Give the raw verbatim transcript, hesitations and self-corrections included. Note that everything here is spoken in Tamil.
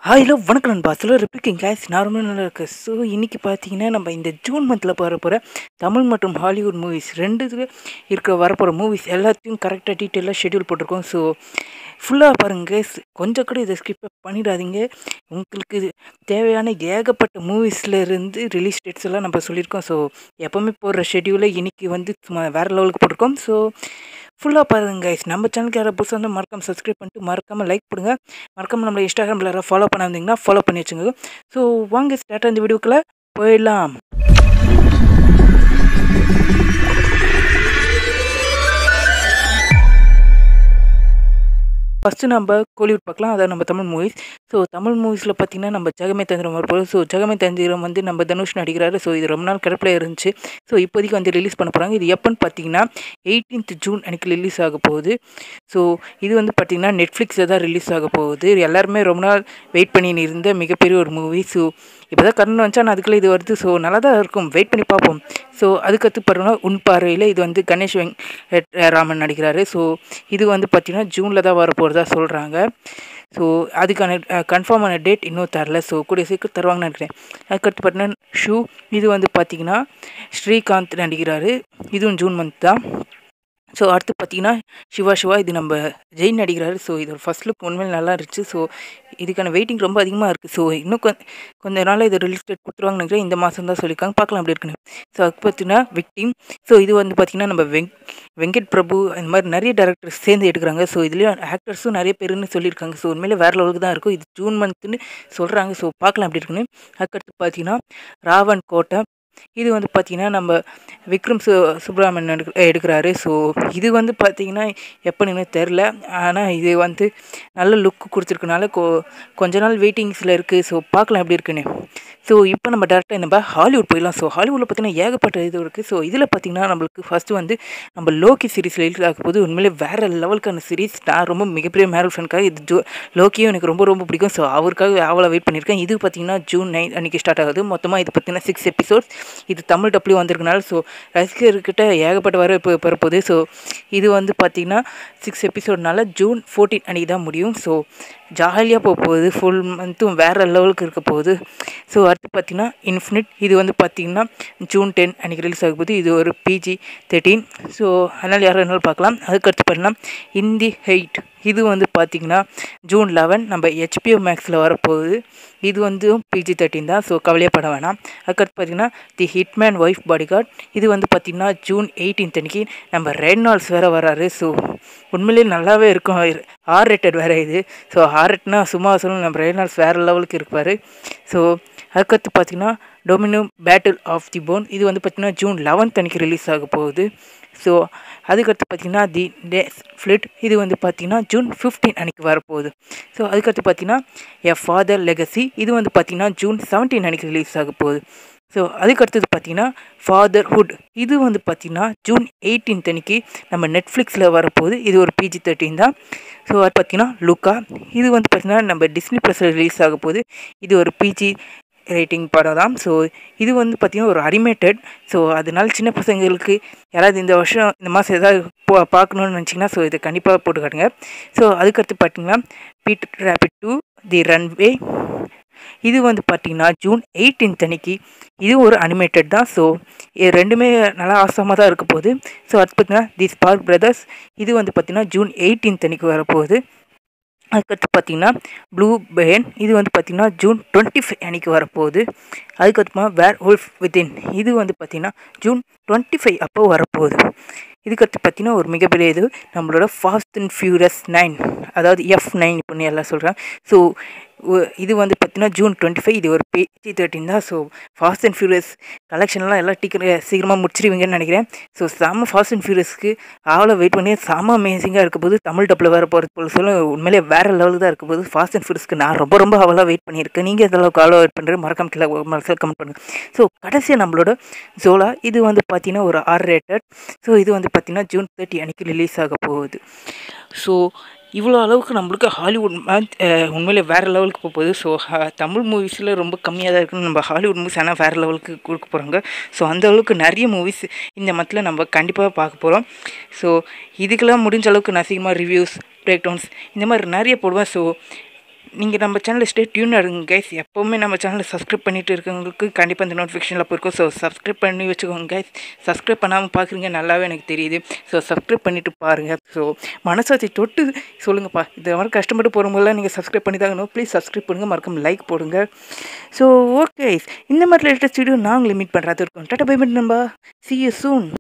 ஹாய் ஹலோ வணக்கம் நண்பா. சிலர் இருக்கீங்க guys, நான் ரொம்ப நல்லா இருக்கேன். ஸோ இன்றைக்கி பார்த்தீங்கன்னா நம்ம இந்த ஜூன் மந்தில் வர போகிற தமிழ் மற்றும் ஹாலிவுட் மூவிஸ் ரெண்டு இதில் இருக்க வரப்போகிற மூவிஸ் எல்லாத்தையும் கரெக்டாக டீட்டெயிலாக ஷெட்யூல் போட்டிருக்கோம். ஸோ ஃபுல்லாக பாருங்கள் guys, கொஞ்சம் கூட இதை ஸ்கிப் பண்ணிடாதீங்க. உங்களுக்கு இது தேவையான ஏகப்பட்ட மூவிஸில் இருந்து ரிலீஸ் டேட்ஸ் எல்லாம் நம்ம சொல்லியிருக்கோம். ஸோ எப்போவுமே போடுற ஷெட்யூலை இன்றைக்கி வந்து சும்மா வேறு லெவலுக்கு போட்டிருக்கோம். ஸோ ஃபுல்லாக பாருங்க guys. நம்ம சேனலுக்கு யாராவது புதுசாக வந்து மறக்காமல் சப்ஸ்கிரைப் பண்ணிட்டு மறக்காமல் லைக் பண்ணுங்க. மறக்காமல் நம்மளை இன்ஸ்டாகிராமில் யாராவது ஃபாலோ பண்ணாதீங்கன்னா ஃபாலோ பண்ணி வச்சுங்க. ஸோ வாங்க ஸ்டார்ட் இந்த வீடியோக்குள்ளே போயிடலாம். ஃபஸ்ட்டு நம்ம கோலிவுட் பார்க்கலாம், அதாவது நம்ம தமிழ் மூவிஸ். ஸோ தமிழ் மூவிஸில் பார்த்திங்கன்னா நம்ம ஜெகமே தந்திரம் வரப்போகுது. ஸோ ஜெகமே தந்திரம் வந்து நம்ம தனுஷ் நடிக்கிறாரு. ஸோ இது ரொம்ப நாள் கிடப்பில் இருந்துச்சு. ஸோ இப்போதைக்கு வந்து ரிலீஸ் பண்ண போகிறாங்க. இது எப்போன்னு பார்த்தீங்கன்னா எயிட்டீன்த் ஜூன் அன்றைக்கி ரிலீஸ் ஆக போகுது. ஸோ இது வந்து பார்த்திங்கன்னா நெட்ஃப்ளிக்ஸில் தான் ரிலீஸ் ஆக போகுது. எல்லாருமே ரொம்ப நாள் வெயிட் பண்ணி இருந்த மிகப்பெரிய ஒரு மூவி. ஸோ இப்போ தான் கரண்ட் வந்துச்சா நான் அதுக்குள்ளே இது வருது. ஸோ நல்லா தான் இருக்கும், வெயிட் பண்ணி பார்ப்போம். ஸோ அதுக்கடுத்து பார்த்தோம்னா உன் பார்வையில் இது வந்து கணேஷ் வெங்கட் ராமன் நடிக்கிறாரு. ஸோ இது வந்து பார்த்திங்கன்னா ஜூனில் தான் வர போகிறதா சொல்கிறாங்க. ஸோ அதுக்கான கன்ஃபார்மான டேட் இன்னும் தரல. ஸோ கூடிய சீக்கிரம் தருவாங்கன்னு நினைக்கிறேன். அதுக்கடுத்து பார்த்தீங்கன்னா ஷூ, இது வந்து பார்த்திங்கன்னா ஸ்ரீகாந்த் நடிக்கிறாரு. இதுவும் ஜூன் மந்த் தான். ஸோ அடுத்து பார்த்திங்கன்னா சிவா சிவா, இது நம்ம ஜெயின் நடிக்கிறாரு. ஸோ இது ஒரு ஃபஸ்ட் லுக் உண்மையில் நல்லா இருந்துச்சு. ஸோ இதுக்கான வெயிட்டிங் ரொம்ப அதிகமாக இருக்குது. ஸோ இன்னும் கொ கொஞ்ச நாளில் இது ரிலீஸ் டேட் கொடுத்துருவாங்கன்னு நினைக்கிறேன். இந்த மாதம் தான் சொல்லியிருக்காங்க, பார்க்கலாம் அப்படி இருக்குன்னு. ஸோ அதுக்கு பார்த்தீங்கன்னா விக்டிம். ஸோ இது வந்து பார்த்திங்கன்னா நம்ம வெங் வெங்கட் பிரபு இந்த மாதிரி நிறைய டேரக்டர்ஸ் சேர்ந்து எடுக்கிறாங்க. ஸோ இதுலேயும் ஆக்டர்ஸும் நிறைய பேருன்னு சொல்லியிருக்காங்க. ஸோ உண்மையிலே வேறு லெவலுக்கு தான் இருக்கும். இது ஜூன் மந்த்துன்னு சொல்கிறாங்க. ஸோ பார்க்கலாம் அப்படி இருக்குன்னு. அதுக்கடுத்து பார்த்திங்கன்னா ராவன் கோட்டை, இது வந்து பார்த்திங்கன்னா நம்ம விக்ரம் சு சுப்ரமணியன் எடு எடுக்கிறாரு. ஸோ இது வந்து பார்த்திங்கன்னா எப்போன்னு தெரில. ஆனால் இது வந்து நல்ல லுக்கு கொடுத்துருக்கனால கொ கொஞ்ச நாள் வெயிட்டிங்ஸில் இருக்குது. ஸோ பார்க்கலாம் எப்படி இருக்குன்னு. ஸோ இப்போ நம்ம டேரெக்டாக நம்ம ஹாலிவுட் போயிடலாம். ஸோ ஹாலிவுட்டில் பார்த்திங்கன்னா ஏகப்பட்ட இது இருக்குது. ஸோ இதில் பார்த்திங்கன்னா நம்மளுக்கு ஃபஸ்ட்டு வந்து நம்ம லோக்கி சீரிஸ் ரிலீஸ் ஆக போது. உண்மையிலே வேறு லெவலுக்கான சீரிஸ். நான் ரொம்ப மிகப்பெரிய மேரல் ஃபேனுக்காக இது ஜோ லோக்கியும் எனக்கு ரொம்ப ரொம்ப பிடிக்கும். ஸோ அவருக்காக அவ்வளோ வெயிட் பண்ணியிருக்கேன். இது பார்த்திங்கன்னா ஜூன் நைன் அன்றைக்கி ஸ்டார்ட் ஆகுது. மொத்தமாக இது பார்த்திங்கன்னா சிக்ஸ் எபிசோட்ஸ். இது தமிழ் டப்லேயும் வந்திருக்கனால ஸோ ரசிகர்கிட்ட ஏகப்பட்ட வர இப்போ பெறப்போகுது. ஸோ இது வந்து பார்த்திங்கன்னா சிக்ஸ் எபிசோட்னால ஜூன் ஃபோர்டீன் அன்றைக்கி தான் முடியும். ஸோ ஜாலியாக போக போகுது. ஃபுல் மந்த்தும் வேறு லெவலுக்கு இருக்க போகுது. ஸோ அடுத்து பார்த்திங்கன்னா இன்ஃபினிட், இது வந்து பார்த்திங்கன்னா ஜூன் டென் அன்றைக்கி ரிலீஸ் ஆக போகுது. இது ஒரு பிஜி தேர்ட்டீன். ஸோ அதனால் யாரும் என்னால் பார்க்கலாம். அதுக்கடுத்து பார்த்திங்கன்னா இந்தி ஹெய்ட், இது வந்து பார்த்திங்கன்னா ஜூன் லெவன் நம்ம ஹெச்பிஓ மேக்ஸில் வரப்போகுது. இது வந்து பிஜி தேர்ட்டின் தான். ஸோ கவலையே பட வேணாம். அதுக்கடுத்து பார்த்திங்கன்னா தி ஹிட்மேன் ஒய்ஃப் பாடிகார்ட், இது வந்து பார்த்திங்கன்னா ஜூன் எயிட்டீன்த் அன்றைக்கி நம்ம ரெனால்ட்ஸ் வேறு வராரு. ஸோ உண்மையிலேயே நல்லாவே இருக்கும். ஆர் ரேட்டட் வேறு இது. ஸோ ஆர் ரேட்னா சும்மா சொல்லணும், நம்ம ரெனால்ட்ஸ் வேறு லெவலுக்கு இருப்பார். ஸோ அதுக்கடுத்து பார்த்திங்கன்னா Domino battle of the bone, இது வந்து பார்த்திங்கன்னா ஜூன் லெவன்த் அன்றைக்கி ரிலீஸ் ஆக போகுது. ஸோ அதுக்கடுத்து பார்த்திங்கன்னா தி டேஸ் ஃப்ளிட், இது வந்து பார்த்திங்கன்னா ஜூன் ஃபிஃப்டீன் அன்றைக்கி வரப்போகுது. ஸோ அதுக்கடுத்து பார்த்திங்கன்னா எ ஃபாதர் லெகசி, இது வந்து பார்த்திங்கன்னா ஜூன் செவன்டீன் அன்றைக்கி ரிலீஸ் ஆக போகுது. ஸோ அதுக்கடுத்தது பார்த்திங்கன்னா ஃபாதர்ஹுட், இது வந்து பார்த்திங்கன்னா ஜூன் எயிட்டீன்த் அன்றைக்கி நம்ம நெட்ஃப்ளிக்ஸில் வரப்போகுது. இது ஒரு பிஜி தேர்ட்டின் தான். ஸோ அது பார்த்திங்கன்னா லுக்கா, இது வந்து பார்த்திங்கன்னா நம்ம டிஸ்னி ப்ளஸில் ரிலீஸ் ஆக போகுது. இது ஒரு பிஜி ரேட்டிங் படம் தான். ஸோ இது வந்து பார்த்திங்கன்னா ஒரு அனிமேட்டட். ஸோ அதனால சின்ன பசங்களுக்கு யாராவது இந்த வருஷம் இந்த மாதம் எதாவது போ பார்க்கணுன்னு நினச்சிங்கன்னா ஸோ இதை கண்டிப்பாக போட்டு காட்டுங்க. ஸோ அதுக்கடுத்து பார்த்திங்கன்னா Peter Rabbit two the runaway, இது வந்து பார்த்திங்கன்னா ஜூன் எயிட்டீன்த் அன்றைக்கி, இது ஒரு அனிமேட்டட் தான். ஸோ இது ரெண்டுமே நல்லா ஆசமாக தான் இருக்க போகுது. ஸோ அது பார்த்திங்கன்னா தி ஸ்பார்க் பிரதர்ஸ், இது வந்து பார்த்திங்கன்னா ஜூன் எயிட்டீன்த் அன்றைக்கி வரப்போகுது. அதுக்கடுத்து பார்த்திங்கன்னா ப்ளூ பேன், இது வந்து பார்த்திங்கன்னா ஜூன் டுவெண்ட்டி ஃபைவ் அன்றைக்கி வரப்போகுது. அதுக்கடுத்துமா வேர் வுல்ஃப் வித்தின், இது வந்து பார்த்திங்கன்னா ஜூன் டுவெண்ட்டி ஃபைவ் அப்போ வரப்போகுது. இதுக்கடுத்து பார்த்திங்கன்னா ஒரு மிகப்பெரிய இது நம்மளோட ஃபாஸ்ட் அண்ட் ஃபியூரியஸ் நைன், அதாவது எஃப் நைன் இப்போன்னு எல்லாம் சொல்கிறாங்க. ஸோ இது வந்து பார்த்திங்கன்னா ஜூன் டுவெண்ட்டி ஃபைவ், இது ஒரு பிஜி தேர்ட்டின் தான். ஸோ ஃபாஸ்ட் அண்ட் ஃபியூரியஸ் கலெக்ஷன்லாம் எல்லாம் டீக்கர் சீக்கிரமாக முடிச்சிருவீங்கன்னு நினைக்கிறேன். ஸோ செம்ம ஃபாஸ்ட் அண்ட் ஃபியூரியஸ்க்கு அவ்வளோ வெயிட் பண்ணி செம்ம அமேசிங்காக இருக்க போது. தமிழ் டப்பில் வேறு போகிறது போல சொல்ல உண்மையிலே வேறு லெவலுக்கு தான் இருக்க போது. ஃபாஸ்ட் அண்ட் ஃபியூரியஸ்க்கு நான் ரொம்ப ரொம்ப அவ்வளோ வெயிட் பண்ணியிருக்கேன். நீங்கள் எந்தளவுக்கு அவ்வளோ வெயிட் பண்ணுறது மறக்காம கீழே மறக்காம கமெண்ட் பண்ணுங்கள். ஸோ கடைசியாக நம்மளோட ஜோலா, இது வந்து பார்த்திங்கன்னா ஒரு ஆர் ரேட்டட். ஸோ இது வந்து பார்த்திங்கன்னா ஜூன் தேர்ட்டி அன்றைக்கி ரிலீஸ் ஆக போகுது. ஸோ இவ்வளோ அளவுக்கு நம்மளுக்கு ஹாலிவுட் மேட்ச் உண்மையிலே வேறு லெவலுக்கு போக போகுது. ஸோ தமிழ் மூவிஸில் ரொம்ப கம்மியாக தான் இருக்குன்னு நம்ம ஹாலிவுட் மூவிஸ் ஆனால் வேறு லெவலுக்கு கொடுக்க போகிறாங்க. ஸோ அந்த அளவுக்கு நிறைய மூவிஸ் இந்த மந்தில் நம்ம கண்டிப்பாக பார்க்க போகிறோம். ஸோ இதுக்கெல்லாம் முடிஞ்ச அளவுக்கு நான் சீக்கிரமாக ரிவ்யூஸ், பிரேக் டவுன்ஸ் இந்த மாதிரி நிறைய போடுவேன். ஸோ நீங்கள் நம்ம சேனலில் ஸ்டே டியூனாக இருங்க கைஸ். எப்போவுமே நம்ம சேனலை சப்ஸ்கிரைப் பண்ணிட்டு இருக்கவங்களுக்கு கண்டிப்பாக இந்த நோட்டிஃபிகேஷனில் போயிருக்கும். ஸோ சப்ஸ்கிரைப் பண்ணி வச்சுக்கோங்க கைஸ். சப்ஸ்கிரைப் பண்ணாமல் பார்க்குறீங்க நல்லாவே எனக்கு தெரியுது. ஸோ சப்ஸ்கிரைப் பண்ணிவிட்டு பாருங்கள். ஸோ மனசாட்சி தொட்டு சொல்லுங்கப்பா, இந்த மாதிரி கஷ்டப்பட்டு போகிறவங்களாம் நீங்கள் சப்ஸ்கிரைப் பண்ணி தாங்கணும். ப்ளீஸ் சப்ஸ்கிரைப் பண்ணுங்கள், மறக்காம லைக் போடுங்க. ஸோ ஓகே, இந்த மாதிரி லேட்டஸ்ட் வீடியோ நான் உங்களை மீட் பண்ணுறது இருக்கும். டாட்டா பை பை நண்பா. See you soon.